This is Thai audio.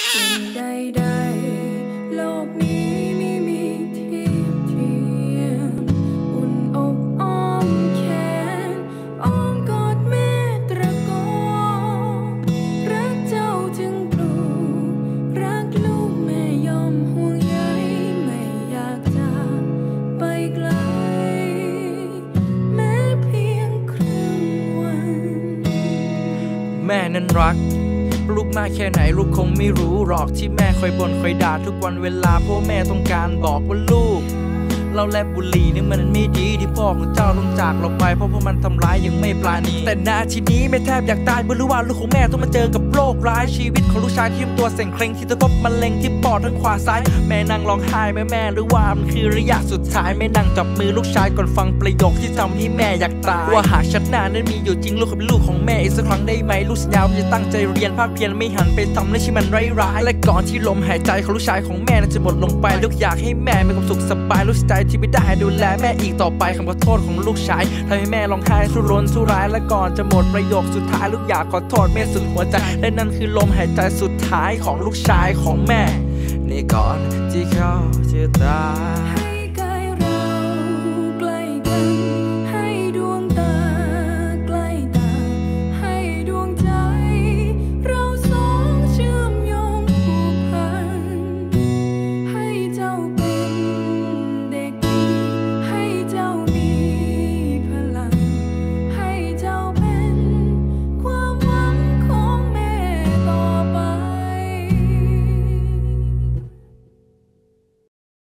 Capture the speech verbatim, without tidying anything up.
สิ่งใดๆโลกนี้ไม่มีเทียบเทียมอุ่นอกอ้อมแขนอ้อมกอดแม่ตระโกนรักเจ้าจึงปลูกรักลูกแม่ยอมห่วงใยไม่อยากจากไปไกลแม้เพียงครึ่งวันแม่นั้นรักลูกมากแค่ไหนลูกคงไม่รู้หรอกที่แม่คอยบ่นคอยด่าทุกวันเวลาเพราะแม่ต้องการบอกว่าลูกเราและบุหรี่นี่มันไม่ดีที่พ่อของเจ้าต้องจากเราไปเพราะพวกมันทำร้ายยังไม่ปราณีแต่นาทีนี้แม่แทบอยากตายเมื่อรู้ว่าลูกของแม่ต้องมาเจอกับโรคร้ายชีวิตของลูกชายที่ตัวเส่งเคร่งที่จะพบมะเร็งที่ปอดทั้งขวาซ้ายแม่นั่งร้องไห้แม่แม่หรือว่ามันคือระยะสุดท้ายแม่นั่งจับมือลูกชายก่อนฟังประโยคที่ทำให้แม่อยากตายว่าหากชาติหน้านั้นมีอยู่จริงลูกเป็นลูกของแม่อีกสักครั้งได้ไหมลูกสัญญาว่าจะตั้งใจเรียนภาคเพียรไม่หันไปทำในที่มันร้ายๆและก่อนที่ลมหายใจของลูกชายของแม่นั้นจะหมดลงไปลูกอยากให้แม่มีความสุขสบายลูกใจที่ไม่ได้ดูแลแม่อีกต่อไปคำขอโทษของลูกชายทำให้แม่ร้องไห้ทุรนทุรายและก่อนจะหมดประโยคสุดท้ายลูกอยากขอโทษแม่สุดหัวใจและนั่นคือลมหายใจสุดท้ายของลูกชายของแม่นี่ก่อนที่เขาจะตายให้กายเราใกล้กัน